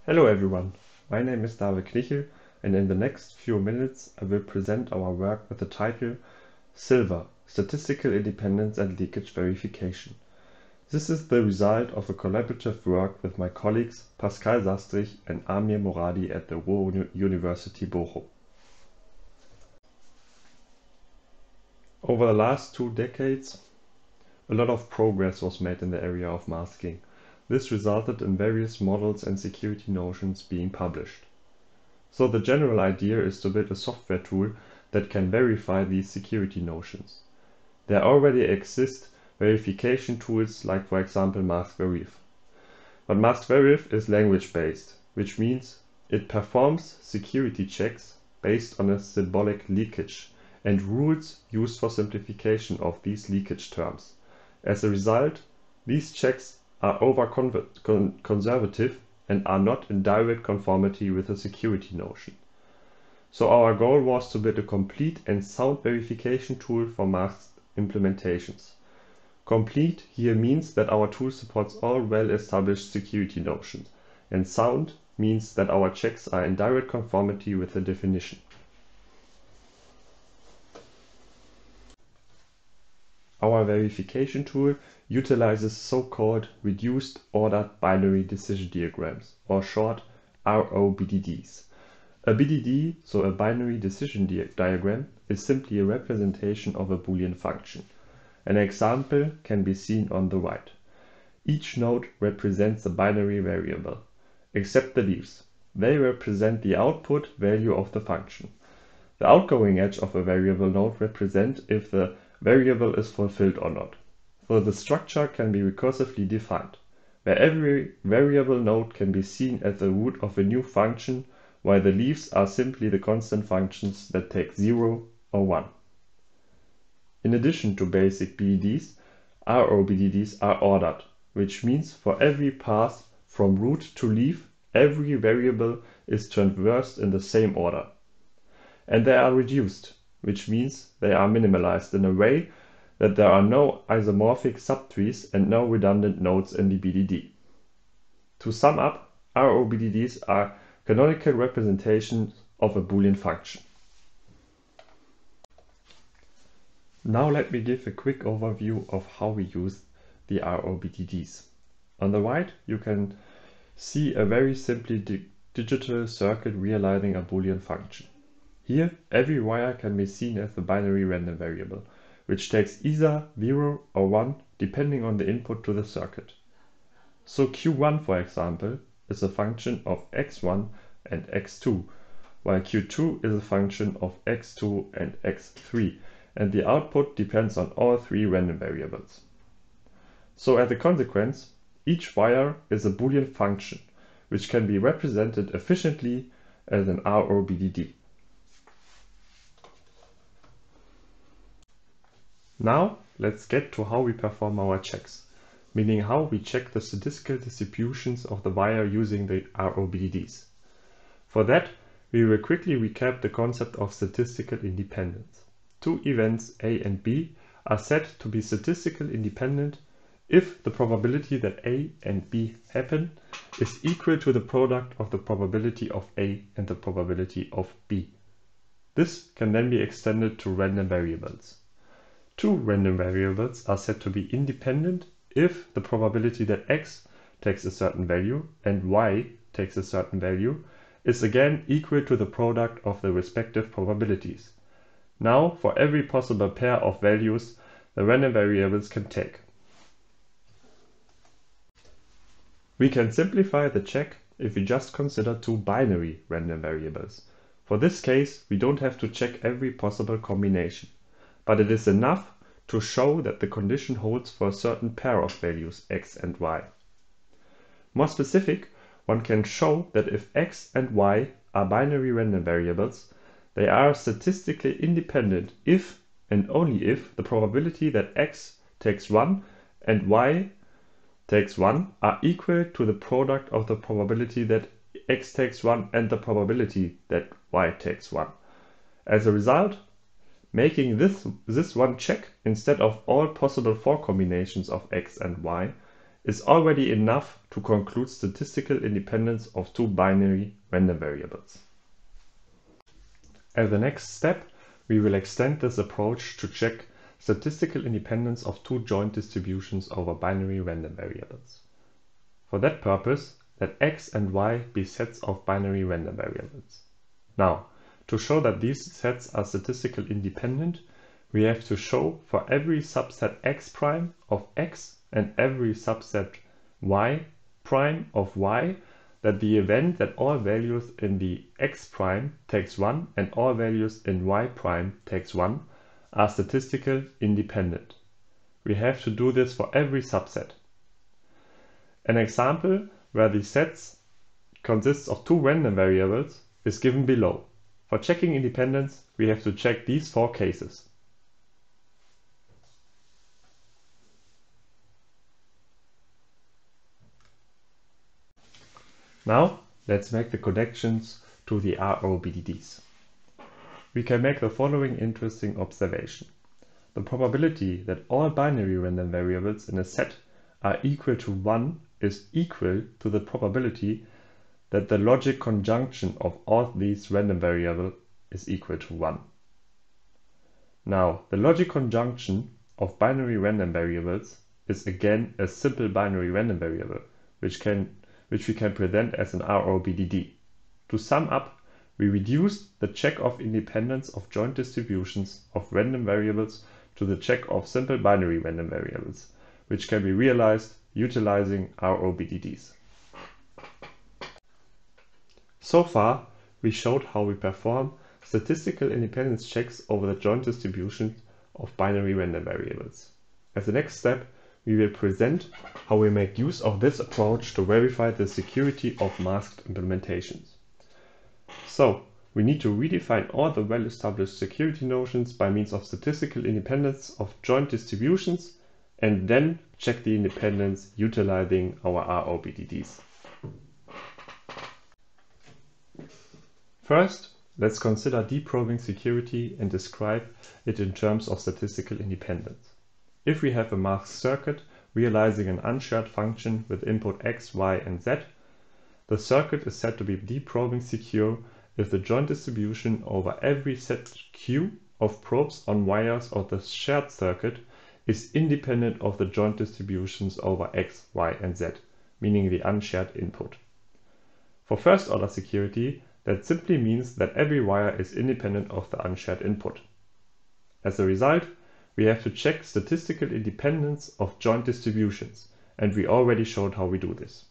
Hello everyone, my name is Knichel, and in the next few minutes I will present our work with the title Silver, Statistical Independence and Leakage Verification. This is the result of a collaborative work with my colleagues Pascal Sasdrich and Amir Moradi at the Ruhr University Bochum. Over the last 2 decades, a lot of progress was made in the area of masking. This resulted in various models and security notions being published. So the general idea is to build a software tool that can verify these security notions. There already exist verification tools like, for example, MaskVerif. But MaskVerif is language-based, which means it performs security checks based on a symbolic leakage and rules used for simplification of these leakage terms. As a result, these checks are over-conservative and are not in direct conformity with the security notion. So our goal was to build a complete and sound verification tool for masked implementations. Complete here means that our tool supports all well-established security notions, and sound means that our checks are in direct conformity with the definition. Our verification tool utilizes so-called reduced ordered binary decision diagrams, or short ROBDDs. A BDD, so a binary decision diagram, is simply a representation of a Boolean function. An example can be seen on the right. Each node represents a binary variable, except the leaves. They represent the output value of the function. The outgoing edge of a variable node represents if the variable is fulfilled or not. So the structure can be recursively defined, where every variable node can be seen as the root of a new function, while the leaves are simply the constant functions that take 0 or 1. In addition to basic BDDs, ROBDDs are ordered, which means for every path from root to leaf, every variable is traversed in the same order. And they are reduced, which means they are minimalized in a way that there are no isomorphic subtrees and no redundant nodes in the BDD. To sum up, ROBDDs are canonical representations of a Boolean function. Now let me give a quick overview of how we use the ROBDDs. On the right you can see a very simply digital circuit realizing a Boolean function. Here, every wire can be seen as the binary random variable, which takes either 0 or 1 depending on the input to the circuit. So Q1, for example, is a function of x1 and x2, while Q2 is a function of x2 and x3, and the output depends on all 3 random variables. So as a consequence, each wire is a Boolean function, which can be represented efficiently as an ROBDD. Now let's get to how we perform our checks, meaning how we check the statistical distributions of the wire using the ROBDDs. For that, we will quickly recap the concept of statistical independence. 2 events A and B are said to be statistically independent if the probability that A and B happen is equal to the product of the probability of A and the probability of B. This can then be extended to random variables. 2 random variables are said to be independent if the probability that x takes a certain value and y takes a certain value is again equal to the product of the respective probabilities. Now, for every possible pair of values the random variables can take. We can simplify the check if we just consider 2 binary random variables. For this case, we don't have to check every possible combination, but it is enough to show that the condition holds for a certain pair of values x and y. More specific, one can show that if x and y are binary random variables, they are statistically independent if and only if the probability that x takes 1 and y takes 1 are equal to the product of the probability that x takes 1 and the probability that y takes 1. As a result, making this one check instead of all possible 4 combinations of x and y is already enough to conclude statistical independence of two binary random variables. As the next step, we will extend this approach to check statistical independence of two joint distributions over binary random variables. For that purpose, let x and y be sets of binary random variables. Now, to show that these sets are statistically independent, we have to show for every subset x prime of x and every subset y prime of y that the event that all values in the x prime takes 1 and all values in y prime takes 1 are statistically independent. We have to do this for every subset. An example where the sets consists of two random variables is given below. For checking independence, we have to check these four cases. Now, let's make the connections to the ROBDDs. We can make the following interesting observation. The probability that all binary random variables in a set are equal to 1 is equal to the probability that the logic conjunction of all these random variables is equal to 1. Now, the logic conjunction of binary random variables is again a simple binary random variable, which we can present as an ROBDD. To sum up, we reduce the check of independence of joint distributions of random variables to the check of simple binary random variables, which can be realized utilizing ROBDDs. So far, we showed how we perform statistical independence checks over the joint distribution of binary random variables. As the next step, we will present how we make use of this approach to verify the security of masked implementations. So, we need to redefine all the well-established security notions by means of statistical independence of joint distributions and then check the independence utilizing our ROBDDs. First, let's consider deprobing security and describe it in terms of statistical independence. If we have a masked circuit realizing an unshared function with input x, y, and z, the circuit is said to be deprobing secure if the joint distribution over every set Q of probes on wires of the shared circuit is independent of the joint distributions over x, y, and z, meaning the unshared input. For first-order security, that simply means that every wire is independent of the unshared input. As a result, we have to check statistical independence of joint distributions, and we already showed how we do this.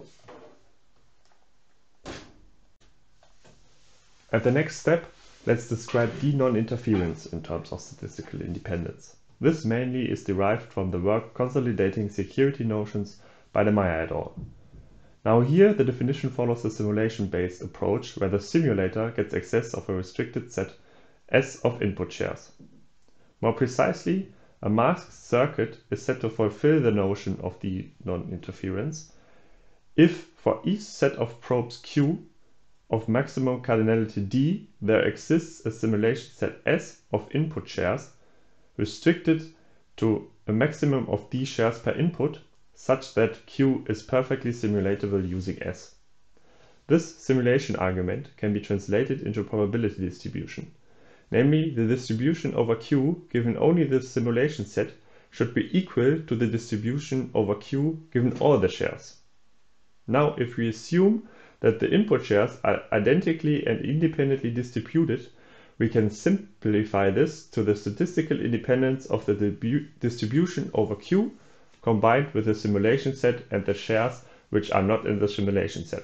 At the next step, let's describe D-non-interference in terms of statistical independence. This mainly is derived from the work consolidating security notions by de Meyer et al. Now here the definition follows the simulation-based approach where the simulator gets access of a restricted set S of input shares. More precisely, a masked circuit is said to fulfill the notion of D-non-interference if for each set of probes Q of maximum cardinality D there exists a simulation set S of input shares restricted to a maximum of D shares per input such that Q is perfectly simulatable using S. This simulation argument can be translated into a probability distribution. Namely, the distribution over Q given only the simulation set should be equal to the distribution over Q given all the shares. Now, if we assume that the input shares are identically and independently distributed, we can simplify this to the statistical independence of the distribution over Q combined with the simulation set and the shares which are not in the simulation set.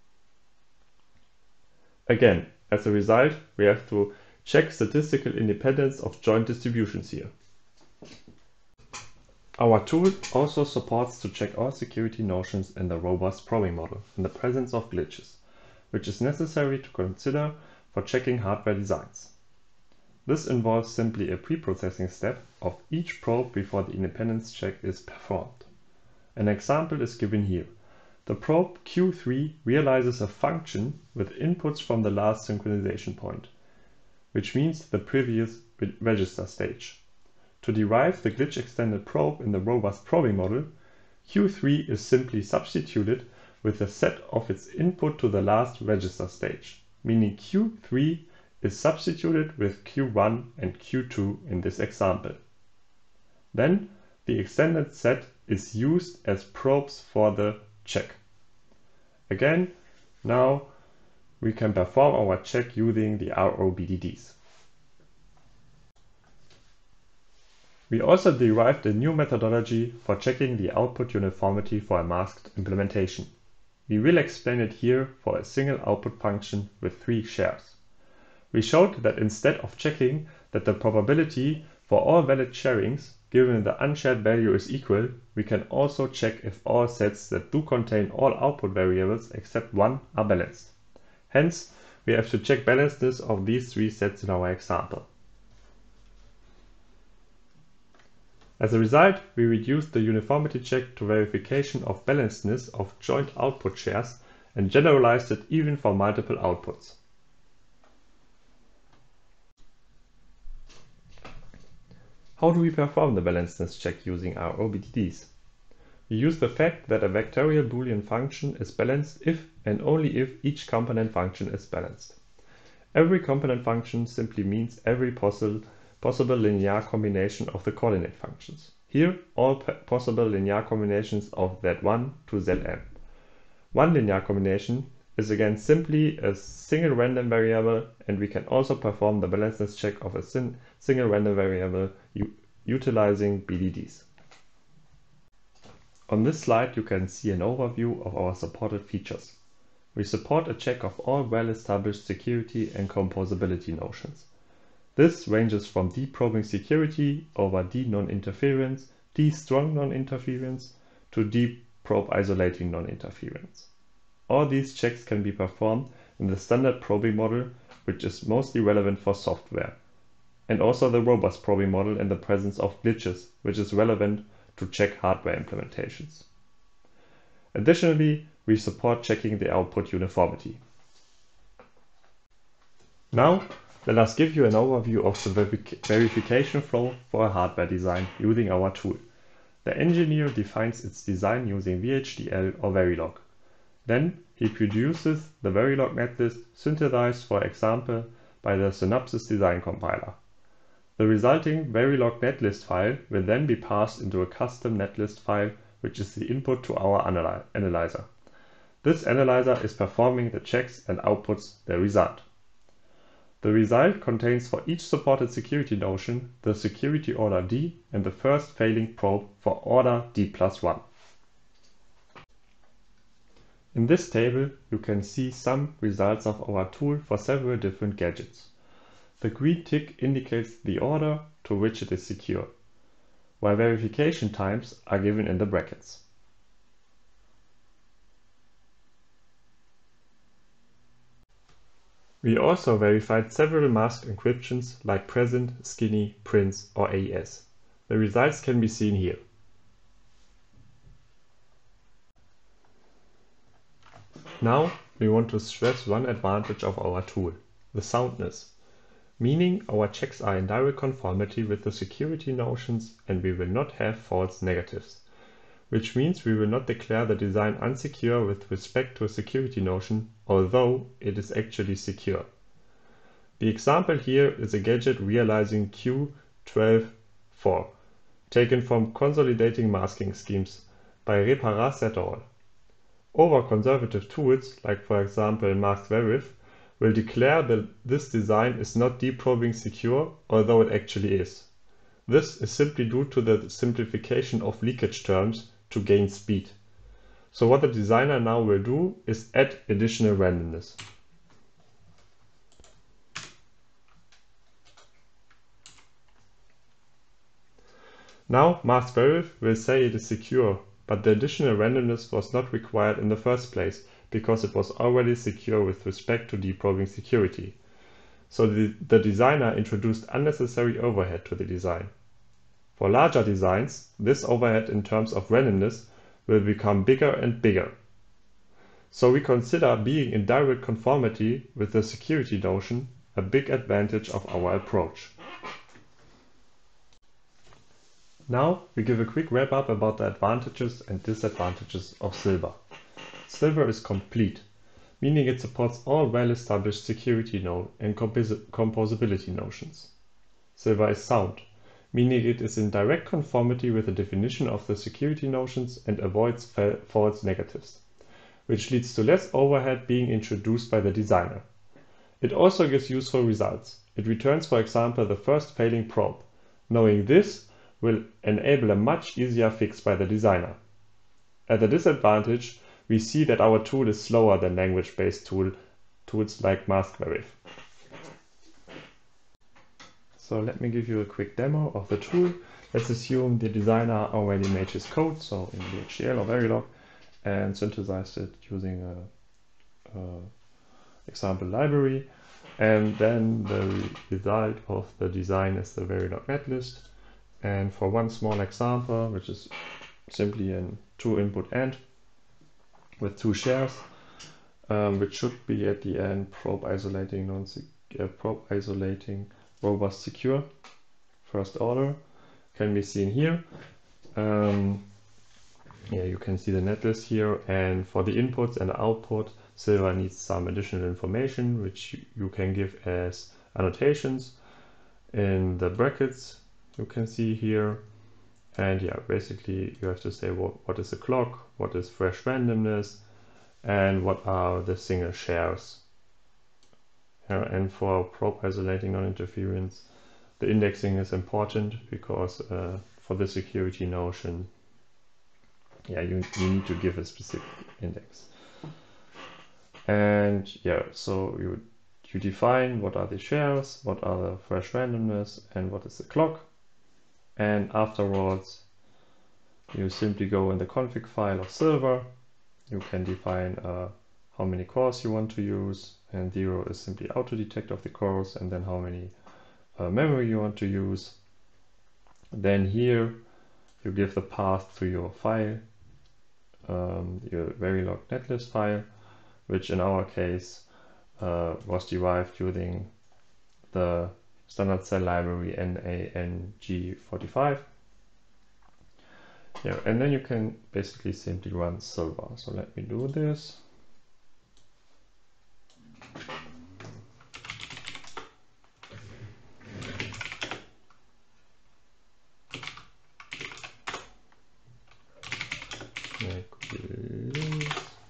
Again, as a result, we have to check statistical independence of joint distributions here. Our tool also supports to check all security notions in the robust probing model in the presence of glitches, which is necessary to consider for checking hardware designs. This involves simply a pre-processing step of each probe before the independence check is performed. An example is given here. The probe Q3 realizes a function with inputs from the last synchronization point, which means the previous register stage. To derive the glitch-extended probe in the robust probing model, Q3 is simply substituted with the set of its input to the last register stage, meaning Q3 is substituted with Q1 and Q2 in this example. Then the extended set is used as probes for the check. Again, now we can perform our check using the ROBDDs. We also derived a new methodology for checking the output uniformity for a masked implementation. We will explain it here for a single output function with 3 shares. We showed that instead of checking that the probability for all valid sharings given the unshared value is equal, we can also check if all sets that do contain all output variables except one are balanced. Hence, we have to check balancedness of these 3 sets in our example. As a result, we reduced the uniformity check to verification of balancedness of joint output shares and generalized it even for multiple outputs. How do we perform the balancedness check using ROBDDs? We use the fact that a vectorial Boolean function is balanced if and only if each component function is balanced. Every component function simply means every possible linear combination of the coordinate functions. Here, all possible linear combinations of z1 to zm. One linear combination is again simply a single random variable, and we can also perform the balancedness check of a single random variable utilizing BDDs. On this slide you can see an overview of our supported features. We support a check of all well-established security and composability notions. This ranges from D-probing security over D-non-interference, D-strong non-interference to D-probe isolating non-interference. All these checks can be performed in the standard probing model, which is mostly relevant for software, and also the robust probing model in the presence of glitches, which is relevant to check hardware implementations. Additionally, we support checking the output uniformity. Now, let us give you an overview of the verification flow for a hardware design using our tool. The engineer defines its design using VHDL or Verilog. Then he produces the Verilog netlist synthesized, for example, by the Synopsys design compiler. The resulting Verilog netlist file will then be passed into a custom netlist file, which is the input to our analyzer. This analyzer is performing the checks and outputs the result. The result contains for each supported security notion the security order D and the first failing probe for order D+1. In this table you can see some results of our tool for several different gadgets. The green tick indicates the order to which it is secure, while verification times are given in the brackets. We also verified several masked encryptions like present, skinny, prince or AES. The results can be seen here. Now we want to stress one advantage of our tool, the soundness, meaning our checks are in direct conformity with the security notions and we will not have false negatives, which means we will not declare the design unsecure with respect to a security notion, although it is actually secure. The example here is a gadget realizing Q12.4, taken from Consolidating Masking Schemes by Reparas et al. Over-conservative tools, like for example MaskVerif, will declare that this design is not deprobing secure, although it actually is. This is simply due to the simplification of leakage terms to gain speed. So what the designer now will do is add additional randomness. Now MaskVerif will say it is secure, but the additional randomness was not required in the first place because it was already secure with respect to deprobing security. So the designer introduced unnecessary overhead to the design. For larger designs, this overhead in terms of randomness will become bigger and bigger. So we consider being in direct conformity with the security notion a big advantage of our approach. Now we give a quick wrap up about the advantages and disadvantages of Silver. Silver is complete, meaning it supports all well-established security and composability notions. Silver is sound, meaning it is in direct conformity with the definition of the security notions and avoids false negatives, which leads to less overhead being introduced by the designer. It also gives useful results. It returns, for example, the first failing probe. Knowing this will enable a much easier fix by the designer. At a disadvantage, we see that our tool is slower than language-based tools like MaskVerif. So let me give you a quick demo of the tool. Let's assume the designer already made his code, so in HDL or Verilog, and synthesized it using a example library. And then the result of the design is the Verilog netlist. And for one small example, which is simply a 2-input AND with 2 shares, which should be at the end probe isolating robust secure first order, can be seen here. Yeah, you can see the netlist here, and for the inputs and the output, Silver needs some additional information which you can give as annotations in the brackets you can see here. And yeah, basically you have to say what is the clock, what is fresh randomness, and what are the single shares. And for probe isolating non-interference, the indexing is important because for the security notion, yeah, you need to give a specific index. And yeah, so you define what are the shares, what are the fresh randomness, and what is the clock. And afterwards, you simply go in the config file of Silver. You can define how many cores you want to use, and 0 is simply auto detect of the cores, and then how many memory you want to use. Then here you give the path to your file, your Verilog netlist file, which in our case was derived using the standard cell library NANG45. Yeah, and then you can basically simply run Silver. So let me do this. Like this.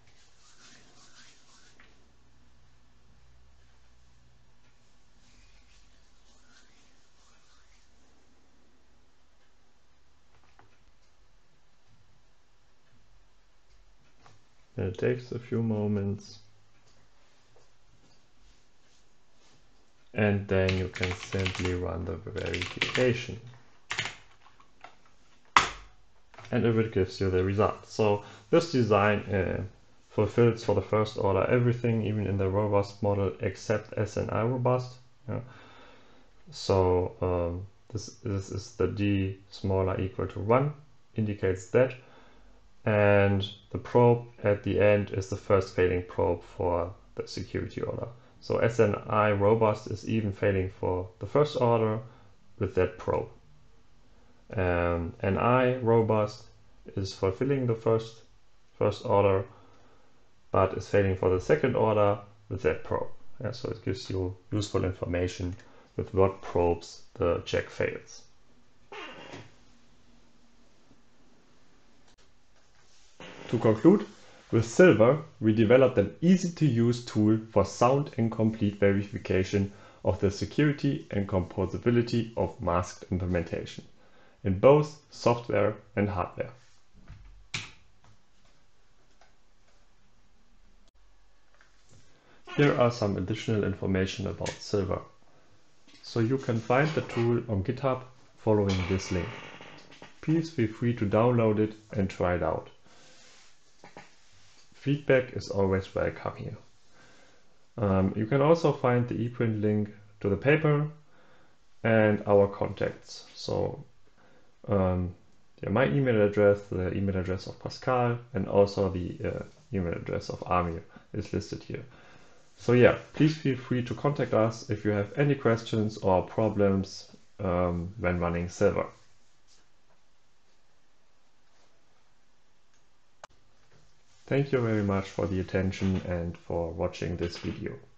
And it takes a few moments. And then you can simply run the verification. And it will give you the result. So this design fulfills for the first order everything, even in the robust model, except SNI robust. Yeah. So this is the D smaller equal to 1, indicates that. And the probe at the end is the first failing probe for the security order. So SNI robust is even failing for the first order with that probe. NI robust is fulfilling the first order, but is failing for the second order with that probe. Yeah, so it gives you useful information with what probes the check fails. To conclude, with Silver, we developed an easy-to-use tool for sound and complete verification of the security and composability of masked implementation in both software and hardware. Here are some additional information about Silver. So you can find the tool on GitHub following this link. Please feel free to download it and try it out. Feedback is always welcome here. You can also find the ePrint link to the paper and our contacts. So my email address, the email address of Pascal, and also the email address of Amir is listed here. So yeah, please feel free to contact us if you have any questions or problems when running Silver. Thank you very much for the attention and for watching this video.